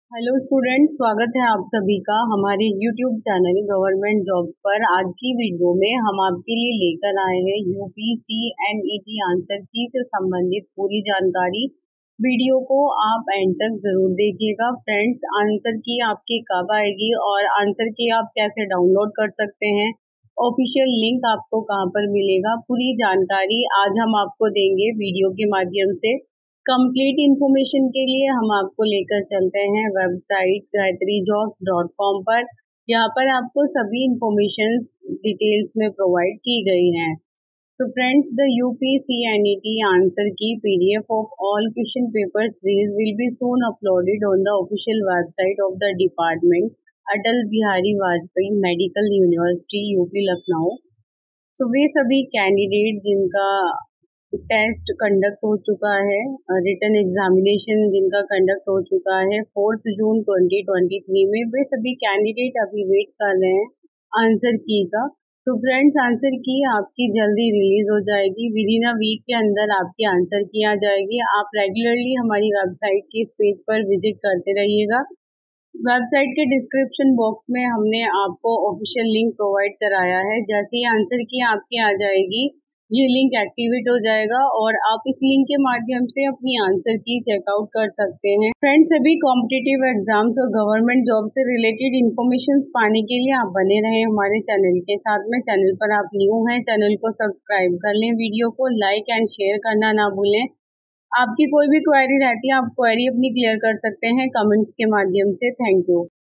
Hello student, स्वागत है आप सभी का हमारे यूट्यूब चैनल गवर्नमेंट जॉब पर। आज की वीडियो में हम आपके लिए लेकर आए हैं यूपीसी एनईटी आंसर की से संबंधित पूरी जानकारी। वीडियो को आप एंड तक जरूर देखिएगा फ्रेंड्स। आंसर की आपकी कब आएगी और आंसर की आप कैसे डाउनलोड कर सकते हैं, ऑफिशियल लिंक आपको कहां पर मिलेगा, पूरी जानकारी आज हम आपको देंगे वीडियो के माध्यम से। कंप्लीट इन्फॉर्मेशन के लिए हम आपको लेकर चलते हैं वेबसाइट gayatrijobs.com पर। यहाँ पर आपको सभी इंफॉर्मेशन डिटेल्स में प्रोवाइड की गई हैं। तो फ्रेंड्स, द UPCNET आंसर की PDF of all question paper series will be soon uploaded on the official website of the department, Atal Bihari Vajpayee medical university UP Lucknow. तो वे सभी कैंडिडेट जिनका टेस्ट कंडक्ट हो चुका है, रिटन एग्जामिनेशन जिनका कंडक्ट हो चुका है 4 जून 2023 में, वे सभी कैंडिडेट अभी वेट कर रहे हैं आंसर की का। तो फ्रेंड्स, आंसर की आपकी जल्दी रिलीज हो जाएगी, विद इन अ वीक के अंदर आपकी आंसर की आ जाएगी। आप रेगुलरली हमारी वेबसाइट के इस पेज पर विजिट करते रहिएगा। वेबसाइट के डिस्क्रिप्शन बॉक्स में हमने आपको ऑफिशियल लिंक प्रोवाइड कराया है। जैसे ही आंसर की आपकी आ जाएगी, ये लिंक एक्टिवेट हो जाएगा और आप इस लिंक के माध्यम से अपनी आंसर की चेकआउट कर सकते हैं। फ्रेंड्स, सभी कॉम्पिटिटिव एग्जाम्स और गवर्नमेंट जॉब से रिलेटेड इंफॉर्मेशन पाने के लिए आप बने रहें हमारे चैनल के साथ में। चैनल पर आप न्यू हैं, चैनल को सब्सक्राइब कर लें, वीडियो को लाइक एंड शेयर करना ना भूलें। आपकी कोई भी क्वेरी रहती है, आप क्वेरी अपनी क्लियर कर सकते हैं कमेंट्स के माध्यम से। Thank you.